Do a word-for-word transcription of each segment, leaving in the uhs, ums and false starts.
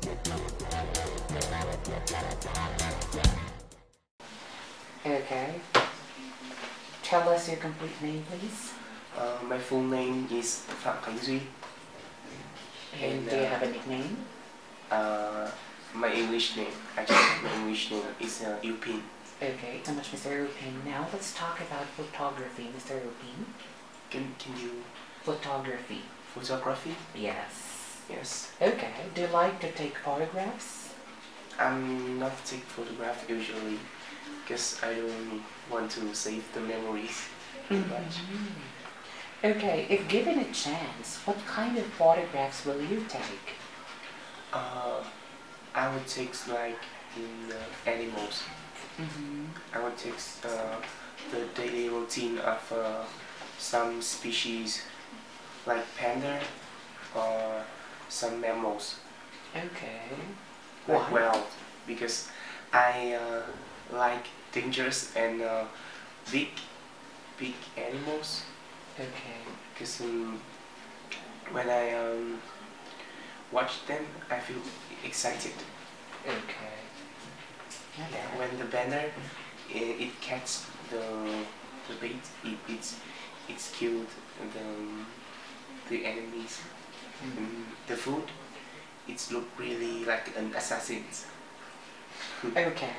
Okay. Tell us your complete name, please. Uh, my full name is Phạm Khánh Duy. And, And do you uh, have a nickname? Uh, my English name, actually, my English name is uh, Upin. Okay, so much, Mister Rupin. Now let's talk about photography, Mister Rupin. Can can you Photography. photography? Yes. Yes. Okay. Do you like to take photographs? I'm not take photograph usually, because I don't want to save the memories too much. Mm-hmm. Okay, if given a chance, what kind of photographs will you take? Uh, I would take like in uh, animals. Mm-hmm. I would take uh, the daily routine of uh, some species like panda or some mammals Okay. like Why? whale, because I uh, like dangerous and uh, big big animals, Okay. because um, when I um, watch them I feel excited. Okay. Okay. When the banner it, it catch the the bait, it it's it's killed the the enemies. Mm. And the food, it's look really like an assassin. Okay.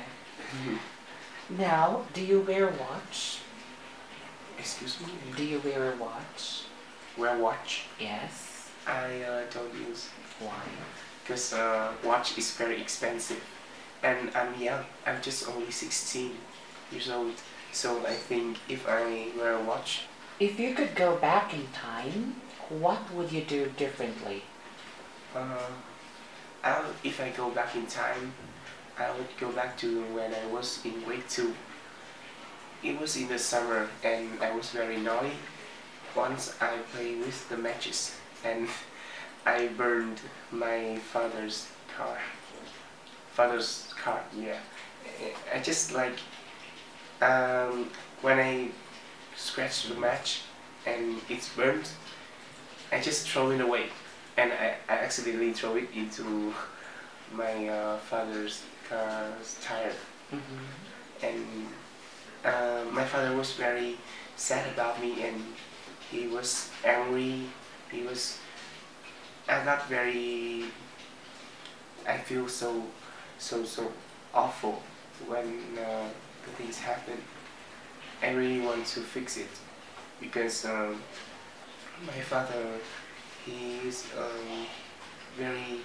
Now, do you wear a watch? Excuse me. Do you wear a watch? Wear watch? Yes. I uh, don't use, Why? because uh, watch is very expensive, and I'm young. I'm just only sixteen years old. So I think if I wear a watch, If you could go back in time, what would you do differently? uh, I'll, if I go back in time, I would go back to when I was in grade two. It was in the summer and I was very naughty. Once I played with the matches and I burned my father's car. Father's car, yeah. I just like, um, when I scratched the match and it's burned, I just throw it away. And I, I accidentally throw it into my uh, father's car's tire. Mm-hmm. And uh, my father was very sad about me and he was angry. He was, I got very, I feel so, so, so awful when uh, the things happen. I really want to fix it because um, my father, he is um, very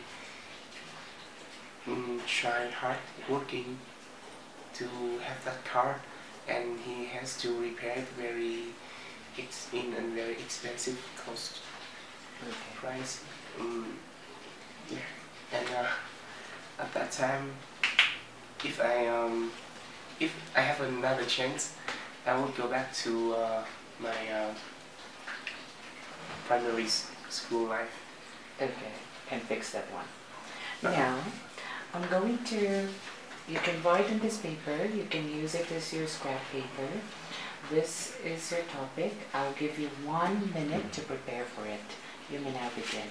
mm, try hard working to have that car, and he has to repair it very ex in a very expensive cost Okay. price. Um, yeah, and uh, at that time, if I um, if I have another chance, I will go back to uh, my uh, primary s- school life. Okay. And fix that one. Uh-huh. Now, I'm going to, you can write on this paper, you can use it as your scrap paper. This is your topic. I'll give you one minute to prepare for it. You may now begin.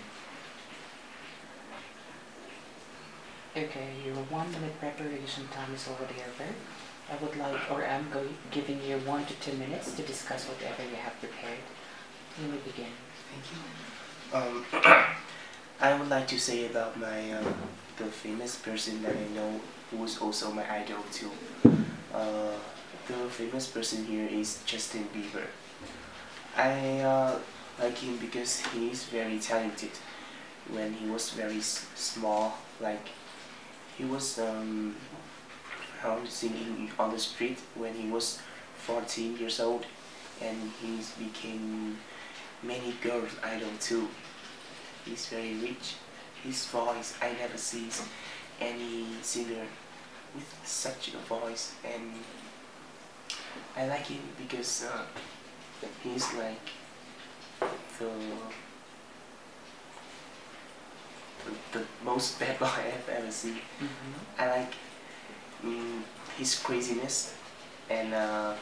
Okay, your one minute preparation time is already over. I would like, or I'm going, giving you one to two minutes to discuss whatever you have prepared. You may begin. Thank you. Um, I would like to say about my uh, the famous person that I know who is also my idol too. Uh, the famous person here is Justin Bieber. I uh, like him because he is very talented. When he was very s small, like he was um, found singing on the street when he was fourteen years old, and he became many girls idol too. He's very rich. His voice, I never see any singer with such a voice, and I like him because uh, he's like the, the the most bad boy I've ever seen. Mm-hmm. I like mm, his craziness, and uh,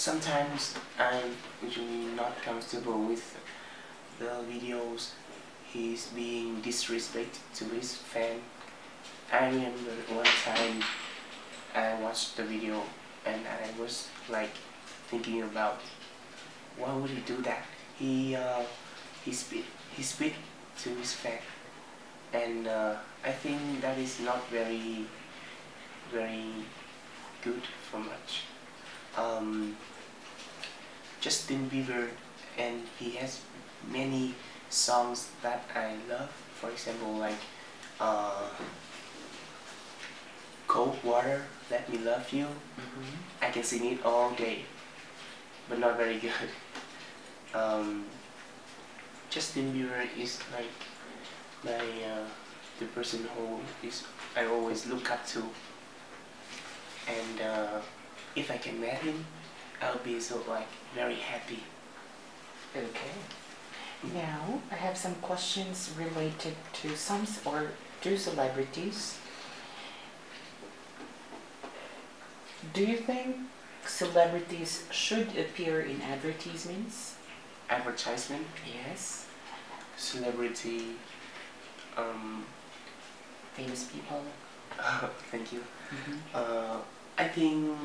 sometimes I'm usually not comfortable with the videos he's being disrespect to his fan. I remember one time I watched the video and I was like thinking about why would he do that? He uh, he spit he spit to his fan, and uh, I think that is not very very good for much. Um, Justin Bieber, and he has many songs that I love. For example, like uh, Cold Water, Let Me Love You. Mm-hmm. I can sing it all day, but not very good. Um, Justin Bieber is like my uh, the person who is I always look up to, and uh, if I can meet him, I'll be so like very happy. Okay. Now I have some questions related to some s- or to celebrities. Do you think celebrities should appear in advertisements? Advertisement, Yes. celebrity, um, Famous people. thank you. Mm-hmm. Uh, I think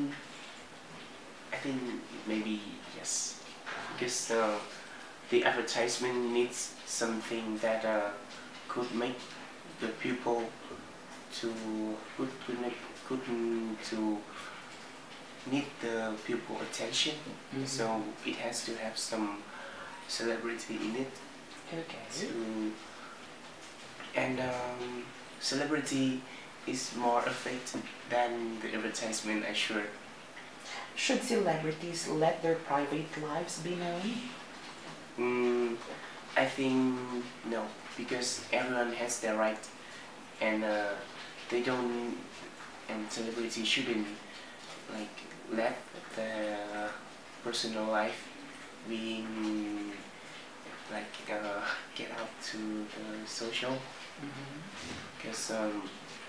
I think maybe yes, because uh, the advertisement needs something that uh, could make the people to could could make could mm, to need the people attention. Mhm. So it has to have some celebrity in it Okay. to, and um, celebrity is more effective than the advertisement, I sure. Should celebrities let their private lives be known? Mm, I think no, because everyone has their right, and uh, they don't, and celebrity shouldn't like let their personal life being like uh, get out to the social, Mm-hmm. because um,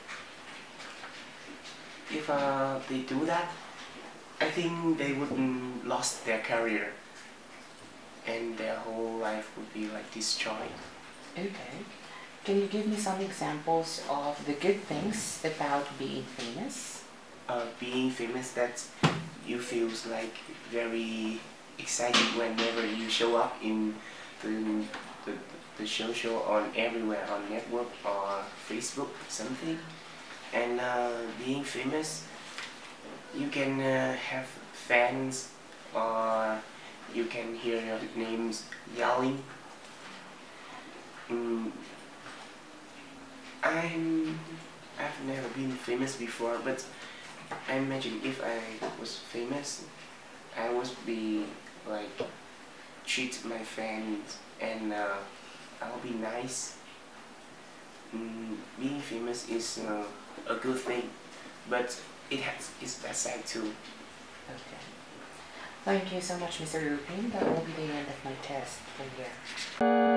if uh, they do that, I think they wouldn't lost their career and their whole life would be like destroyed. Okay. Can you give me some examples of the good things about being famous? Uh, being famous, that you feels like very excited whenever you show up in the the, the social on everywhere on network or Facebook something, and uh, being famous, you can uh, have fans or you can hear your names yelling. Mm, I'm I've never been famous before, but I imagine if I was famous, I would be like treat my fans and uh, I'll be nice. Mm, being famous is uh, a good thing, but it has its bad side too. Okay. Thank you so much, Mister Rupin. That will be the end of my test for you.